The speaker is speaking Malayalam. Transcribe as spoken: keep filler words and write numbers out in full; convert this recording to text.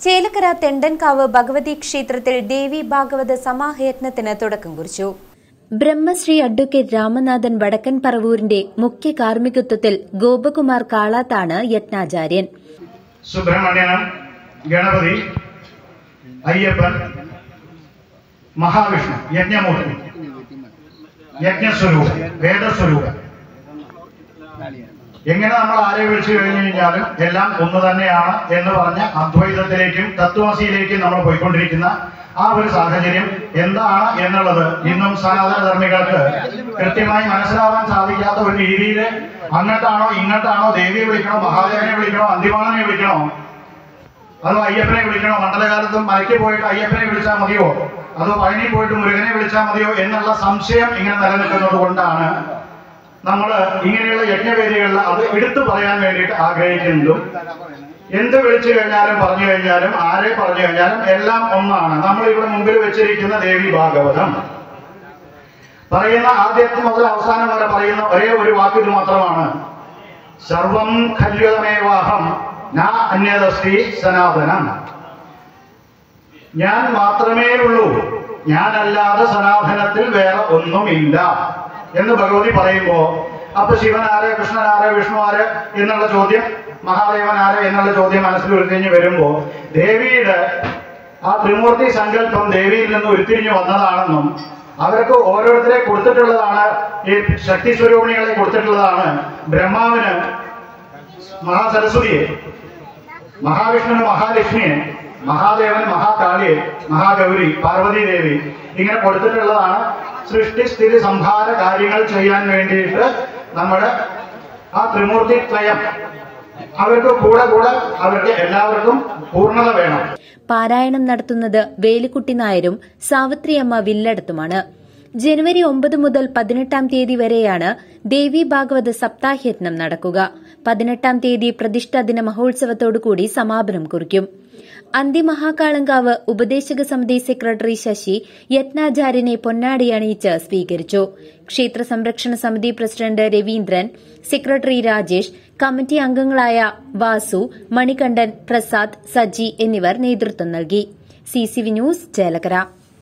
ചേലക്കര തെണ്ടൻകാവ് ഭഗവതി ക്ഷേത്രത്തിൽ ദേവി ഭാഗവത സമാഹയജ്ഞത്തിന് തുടക്കം കുറിച്ചു. ബ്രഹ്മശ്രീ അഡ്വക്കേറ്റ് രാമനാഥൻ വടക്കൻ പറവൂരിന്റെ മുഖ്യ കാർമ്മികത്വത്തിൽ ഗോപകുമാർ കാളാത്താണ് യജ്ഞാചാര്യൻ. സുബ്രഹ്മണ്യനും ഗണപതി, അയ്യപ്പൻ, മഹാവിഷ്ണു, യജ്ഞമൂർത്തി, യജ്ഞസ്വരൂപൻ, വേദസ്വരൂപൻ, എങ്ങനെ നമ്മൾ ആരെ വിളിച്ചു കഴിഞ്ഞു കഴിഞ്ഞാലും എല്ലാം ഒന്ന് തന്നെയാണ് എന്ന് പറഞ്ഞ അദ്വൈതത്തിലേക്കും തത്വമസിയിലേക്കും നമ്മൾ പോയിക്കൊണ്ടിരിക്കുന്ന ആ ഒരു സാഹചര്യം എന്താണ് എന്നുള്ളത് ഇന്നും സനാതന ധർമ്മികൾക്ക് കൃത്യമായി മനസ്സിലാവാൻ സാധിക്കാത്ത ഒരു രീതിയിൽ അങ്ങോട്ടാണോ ഇങ്ങോട്ടാണോ ദേവിയെ വിളിക്കണോ, മഹാദേവനെ വിളിക്കണോ, അന്തിമാണനെ വിളിക്കണോ, അതോ അയ്യപ്പനെ വിളിക്കണോ, മണ്ഡലകാലത്തും മലയ്ക്ക് പോയിട്ട് അയ്യപ്പനെ വിളിച്ചാൽ മതിയോ, അതോ പഴനി പോയിട്ട് മുരുകനെ വിളിച്ചാൽ മതിയോ എന്നുള്ള സംശയം ഇങ്ങനെ നിലനിൽക്കുന്നത് കൊണ്ടാണ് നമ്മൾ ഇങ്ങനെയുള്ള യജ്ഞവേദികളിൽ അത് എടുത്തു പറയാൻ വേണ്ടിയിട്ട് ആഗ്രഹിക്കുന്നതും. എന്ത് വിളിച്ചു കഴിഞ്ഞാലും പറഞ്ഞു കഴിഞ്ഞാലും ആരെ പറഞ്ഞു കഴിഞ്ഞാലും എല്ലാം ഒന്നാണ്. നമ്മൾ ഇവിടെ മുമ്പിൽ വെച്ചിരിക്കുന്ന ദേവി ഭാഗവതം പറയുന്ന ആദ്യത്തെ മുതൽ അവസാനം വരെ പറയുന്ന ഒരേ ഒരു വാക്ക് ഇത് മാത്രമാണ്: സർവം ഖല്യുതമേവാഹം ന അന്യദസ്തി സനാതനം. ഞാൻ മാത്രമേ ഉള്ളൂ, ഞാനല്ലാതെ സനാതനത്തിൽ വേറെ ഒന്നുമില്ല എന്ന് ഭഗവതി പറയുമ്പോ അപ്പൊ ശിവൻ ആര്, കൃഷ്ണൻ ആര്, വിഷ്ണു ആര് എന്നുള്ള ചോദ്യം, മഹാദേവൻ ആര് എന്നുള്ള ചോദ്യം മനസ്സിൽ ഉരുത്തിരിഞ്ഞ് വരുമ്പോ ദേവിയുടെ ആ ത്രിമൂർത്തി സങ്കല്പം ദേവിയിൽ നിന്ന് ഉരുത്തിരിഞ്ഞു വന്നതാണെന്നും അവർക്ക് ഓരോരുത്തരെ കൊടുത്തിട്ടുള്ളതാണ്, ഈ ശക്തി സ്വരൂപിണികളെ കൊടുത്തിട്ടുള്ളതാണ്. ബ്രഹ്മാവിന് മഹാസരസ്വതിയെ, മഹാവിഷ്ണുവിന് മഹാലക്ഷ്മിയെ, മഹാദേവൻ മഹാകാളിയെ, മഹാഗൗരി, പാർവതി ദേവി ഇങ്ങനെ കൊടുത്തിട്ടുള്ളതാണ്. സൃഷ്ടി സ്ഥിതി സംഹാര കാര്യങ്ങൾ ചെയ്യാൻ വേണ്ടിയിട്ട് നമ്മുടെ ആ ത്രിമൂർത്തി ത്രയം അവർക്ക് കൂടെ കൂടെ അവർക്ക് എല്ലാവർക്കും പൂർണ്ണത വേണം. പാരായണം നടത്തുന്നത് വേലുക്കുട്ടി നായരും സാവിത്രിയമ്മ വില്ലടത്തുമാണ്. ജനുവരി ഒമ്പത് മുതൽ പതിനെട്ടാം തീയതി വരെയാണ് ദേവി ഭാഗവത സപ്താഹയജ്ഞം നടക്കുക. പതിനെട്ടാം തീയതി പ്രതിഷ്ഠാ ദിന മഹോത്സവത്തോടുകൂടി സമാപനം കുറിക്കും. അന്തിമഹാകാളങ്കാവ് ഉപദേശക സമിതി സെക്രട്ടറി ശശി യജ്ഞാചാര്യനെ പൊന്നാടി അണിയിച്ച് സ്വീകരിച്ചു. ക്ഷേത്ര സംരക്ഷണ സമിതി president Raveendran, secretary Rajesh, committee അംഗങ്ങളായ വാസു, മണികണ്ഠൻ, പ്രസാദ്, സജി എന്നിവർ നേതൃത്വം നൽകി. CCV news Chelakkara.